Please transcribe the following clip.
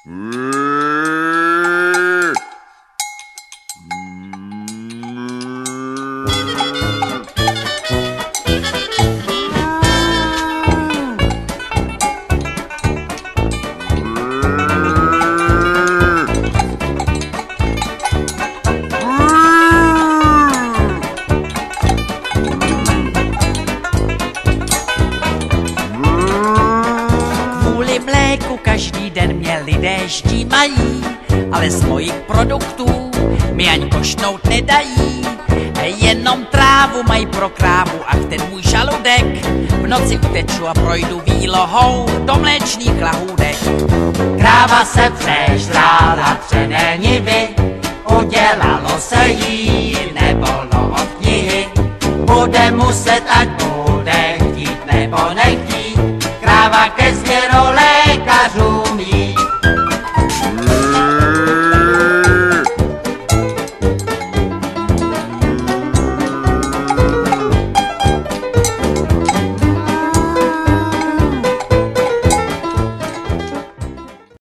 Každý den mě lidé ždímají, ale z mojich produktů mi ani košnout nedají. Jenom trávu mají pro krávu, ach ten můj žaludek. V noci uteču a projdu výlohou do mléčných lahůdek. Kráva se přežrala přené nivy, udělalo se jí nevolno od knihy. Bude muset, ať bude chtít nebo nechtít, kráva ke zvěrolékařům jít.